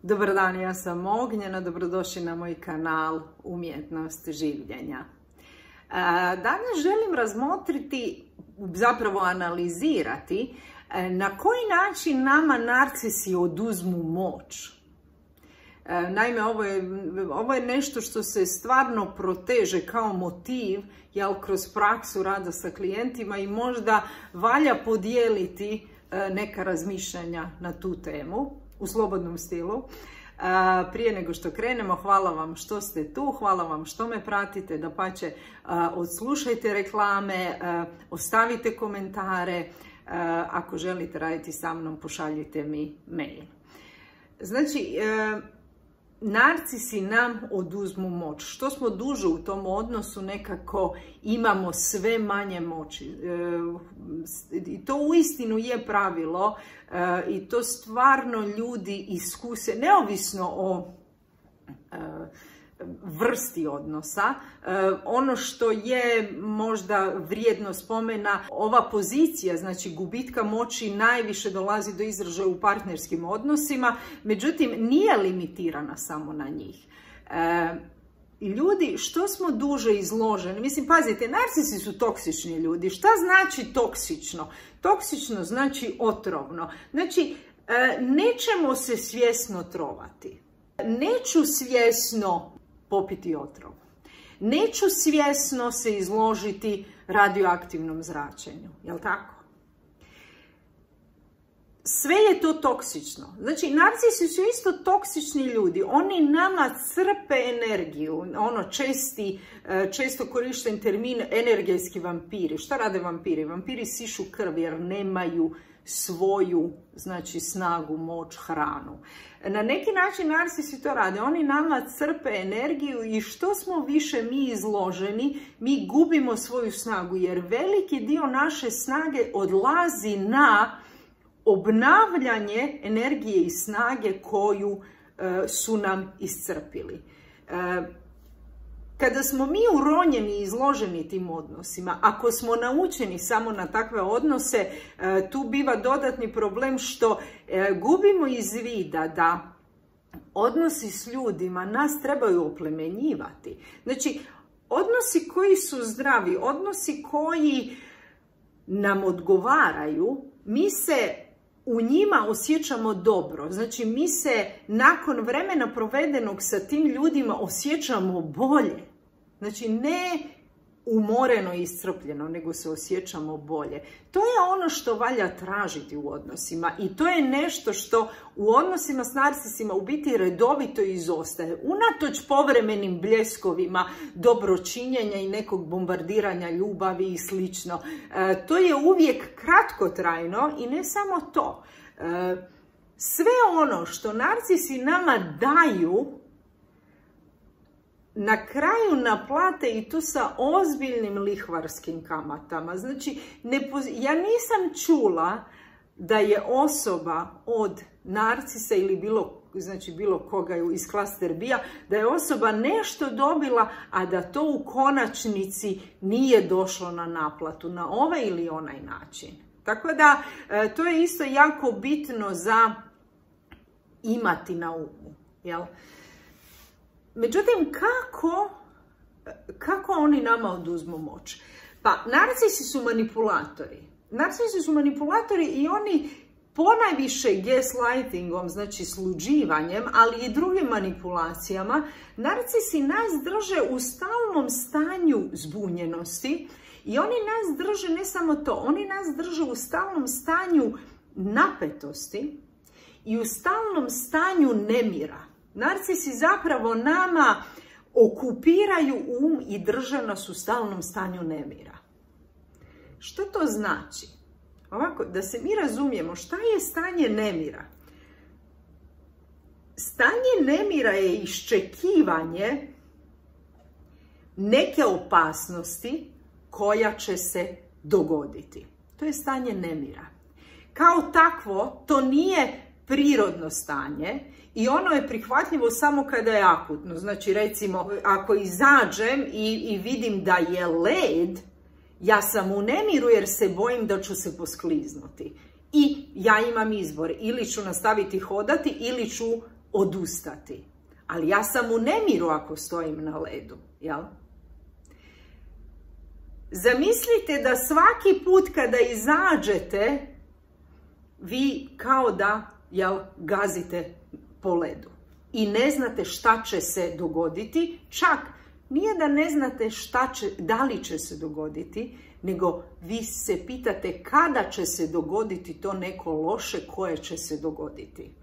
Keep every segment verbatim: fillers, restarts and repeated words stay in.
Dobar dan, ja sam Ognjena, dobrodošli na moj kanal Umjetnost življenja. Danas želim razmotriti, zapravo analizirati na koji način nama narcisi oduzmu moć. Naime, ovo je, ovo je nešto što se stvarno proteže kao motiv, jel, kroz praksu rada sa klijentima i možda valja podijeliti neka razmišljanja na tu temu u slobodnom stilu. Prije nego što krenemo, hvala vam što ste tu, hvala vam što me pratite, dapače odslušajte reklame, ostavite komentare, ako želite raditi sa mnom pošaljite mi mail. Znači, narcisi nam oduzmu moć. Što smo duže u tom odnosu, nekako imamo sve manje moći. I to uistinu je pravilo i to stvarno ljudi iskuse, neovisno o vrsti odnosa. Ono što je možda vrijedno spomena, ova pozicija, znači gubitka moći, najviše dolazi do izražaja u partnerskim odnosima, međutim nije limitirana samo na njih. Ljudi, što smo duže izloženi, mislim, pazite, narcisi su toksični ljudi. Šta znači toksično? Toksično znači otrovno. Znači, nećemo se svjesno trovati. Neću svjesno popiti otrov. Neću svjesno se izložiti radioaktivnom zračenju. Jel' tako? Sve je to toksično. Znači, narcisi su isto toksični ljudi. Oni nama crpe energiju. Ono česti, često korišten termin energetski vampiri. Šta rade vampiri? Vampiri sišu krv jer nemaju svoju, znači, snagu, moć, hranu. Na neki način narcisi to rade. Oni nama crpe energiju i što smo više mi izloženi, mi gubimo svoju snagu jer veliki dio naše snage odlazi na obnavljanje energije i snage koju e, su nam iscrpili. E, kada smo mi uronjeni i izloženi tim odnosima, ako smo naučeni samo na takve odnose, e, tu biva dodatni problem što e, gubimo iz vida da odnosi s ljudima nas trebaju oplemenjivati. Znači, odnosi koji su zdravi, odnosi koji nam odgovaraju, mi se u njima osjećamo dobro. Znači, mi se nakon vremena provedenog sa tim ljudima osjećamo bolje. Znači, ne umoreno i iscrpljeno, nego se osjećamo bolje. To je ono što valja tražiti u odnosima i to je nešto što u odnosima s narcisima u biti redovito izostaje. Unatoč povremenim bljeskovima, dobročinjenja i nekog bombardiranja ljubavi i slično. E, to je uvijek kratkotrajno i ne samo to. E, sve ono što narcisi nama daju, na kraju naplate i to sa ozbiljnim lihvarskim kamatama. Znači, ne, ja nisam čula da je osoba od narcisa ili bilo, znači bilo koga iz klaster bija, da je osoba nešto dobila, a da to u konačnici nije došlo na naplatu na ovaj ili onaj način. Tako da, to je isto jako bitno za imati na umu, jel? Međutim, kako, kako oni nama oduzmu moć? Pa, narcisi su manipulatori. Narcisi su manipulatori i oni ponajviše gaslightingom, znači sluđivanjem, ali i drugim manipulacijama, narcisi nas drže u stalnom stanju zbunjenosti i oni nas drže, ne samo to, oni nas drže u stalnom stanju napetosti i u stalnom stanju nemira. Narcisi zapravo nama okupiraju um i drže nas u stalnom stanju nemira. Što to znači? Ovako, da se mi razumijemo, šta je stanje nemira? Stanje nemira je iščekivanje neke opasnosti koja će se dogoditi. To je stanje nemira. Kao takvo, to nije prirodno stanje i ono je prihvatljivo samo kada je akutno. Znači, recimo, ako izađem i, i vidim da je led, ja sam u nemiru jer se bojim da ću se poskliznuti. I ja imam izbor, ili ću nastaviti hodati ili ću odustati. Ali ja sam u nemiru ako stojim na ledu, jel? Zamislite da svaki put kada izađete, vi kao da, jel, gazite po ledu. I ne znate šta će se dogoditi, čak nije da ne znate šta će, da li će se dogoditi, nego vi se pitate kada će se dogoditi to neko loše koje će se dogoditi.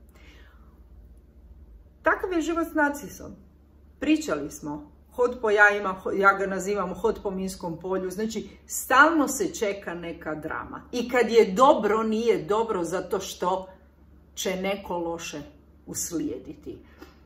Takav je život s narcisom. Pričali smo, hod po jajima, ja ga nazivam hod po minskom polju, znači stalno se čeka neka drama. I kad je dobro, nije dobro zato što će neko loše uslijediti.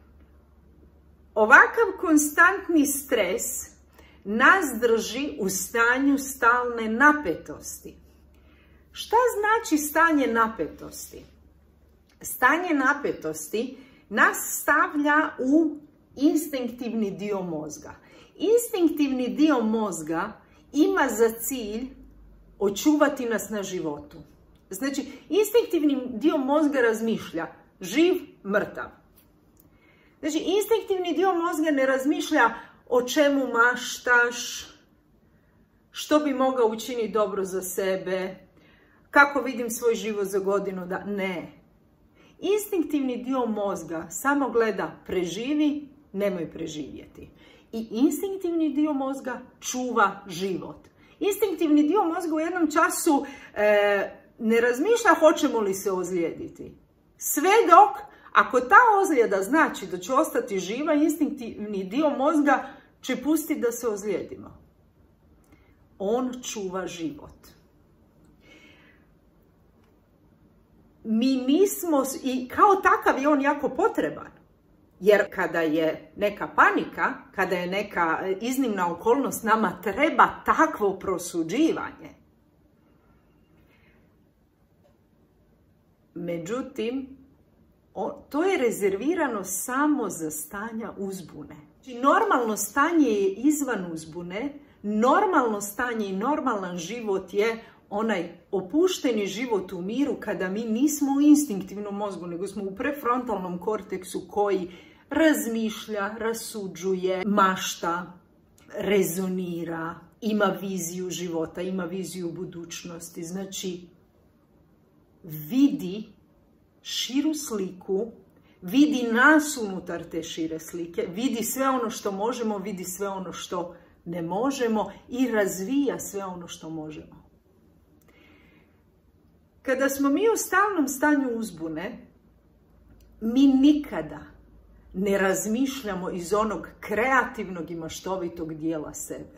Ovakav konstantni stres nas drži u stanju stalne napetosti. Šta znači stanje napetosti? Stanje napetosti nas stavlja u instinktivni dio mozga. Instinktivni dio mozga ima za cilj očuvati nas na životu. Znači, instinktivni dio mozga razmišlja živ, mrtav. Znači, instinktivni dio mozga ne razmišlja o čemu maštaš, što bi mogao učiniti dobro za sebe, kako vidim svoj život za godinu da... Ne. Instinktivni dio mozga samo gleda preživi, nemoj preživjeti. I instinktivni dio mozga čuva život. Instinktivni dio mozga u jednom času e, ne razmišlja hoćemo li se ozlijediti. Sve dok, ako ta ozljeda znači da će ostati živa, instinktivni dio mozga će pustiti da se ozlijedimo. On čuva život. Mi nismo, i kao takav je on jako potreban. Jer kada je neka panika, kada je neka iznimna okolnost, nama treba takvo prosuđivanje. Međutim, to je rezervirano samo za stanja uzbune. Normalno stanje je izvan uzbune, normalno stanje i normalan život je onaj opušteni život u miru kada mi nismo u instinktivnom mozgu, nego smo u prefrontalnom korteksu koji razmišlja, rasuđuje, mašta, rezonira, ima viziju života, ima viziju budućnosti. Znači, vidi širu sliku, vidi nas unutar te šire slike, vidi sve ono što možemo, vidi sve ono što ne možemo i razvija sve ono što možemo. Kada smo mi u stalnom stanju uzbune, mi nikada ne razmišljamo iz onog kreativnog i maštovitog dijela sebe.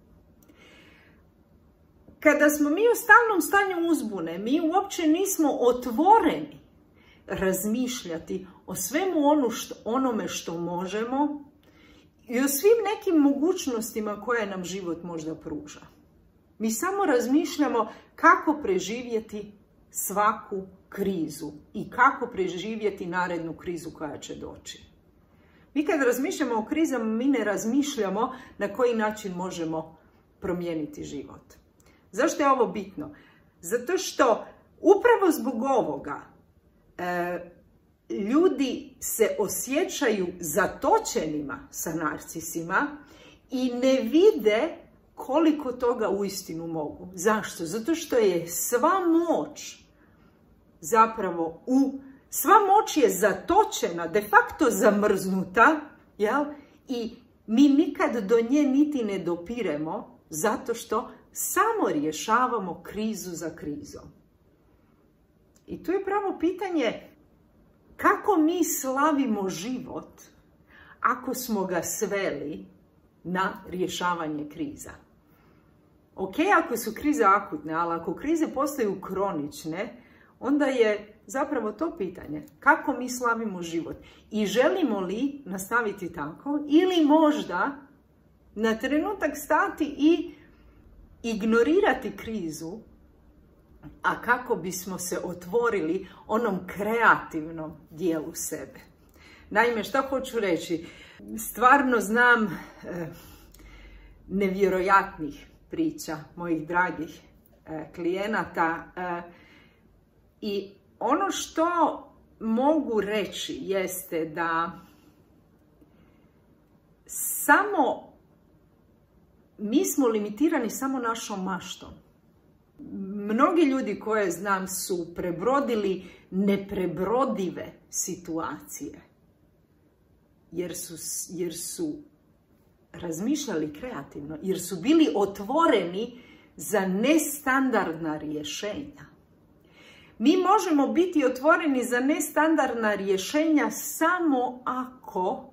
Kada smo mi u stalnom stanju uzbune, mi uopće nismo otvoreni razmišljati o svemu ono što, onome što možemo i o svim nekim mogućnostima koje nam život možda pruža. Mi samo razmišljamo kako preživjeti svaku krizu i kako preživjeti narednu krizu koja će doći. Mi kad razmišljamo o krizama, mi ne razmišljamo na koji način možemo promijeniti život. Zašto je ovo bitno? Zato što upravo zbog ovoga e, ljudi se osjećaju zatočenima sa narcisima i ne vide koliko toga uistinu mogu. Zašto? Zato što je sva moć zapravo u... Sva moć je zatočena, de facto zamrznuta, jel? I mi nikad do nje niti ne dopiremo zato što samo rješavamo krizu za krizom. I tu je pravo pitanje kako mi slavimo život ako smo ga sveli na rješavanje kriza. Ok, ako su krize akutne, ali ako krize postaju kronične, onda je zapravo to pitanje. Kako mi slavimo život? I želimo li nastaviti tako? Ili možda na trenutak stati i ignorirati krizu, a kako bismo se otvorili onom kreativnom dijelu sebe. Naime, šta hoću reći? Stvarno znam eh, nevjerojatnih priča mojih dragih eh, klijenata eh, i ono što mogu reći jeste da samo mi smo limitirani samo našom maštom. Mnogi ljudi koje znam su prebrodili neprebrodive situacije jer su, jer su razmišljali kreativno, jer su bili otvoreni za nestandardna rješenja. Mi možemo biti otvoreni za nestandardna rješenja samo ako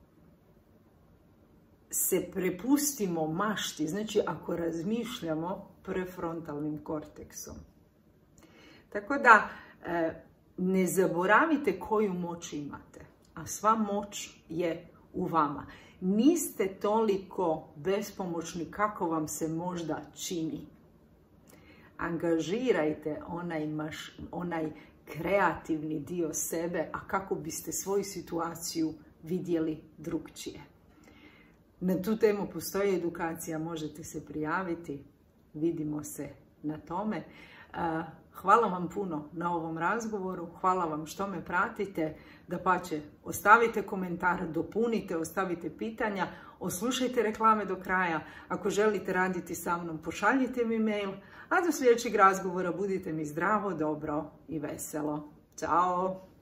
se prepustimo mašti, znači ako razmišljamo prefrontalnim korteksom. Tako da ne zaboravite koju moć imate, a sva moć je u vama. Niste toliko bespomoćni kako vam se možda čini. Angažirajte onaj, maš, onaj kreativni dio sebe, a kako biste svoju situaciju vidjeli drugčije. Na tu temu postoji edukacija, možete se prijaviti, vidimo se na tome. Hvala vam puno na ovom razgovoru, hvala vam što me pratite, dapače, ostavite komentar, dopunite, ostavite pitanja, oslušajte reklame do kraja. Ako želite raditi sa mnom, pošaljite mi mail, a do sljedećeg razgovora budite mi zdravo, dobro i veselo. Ćao!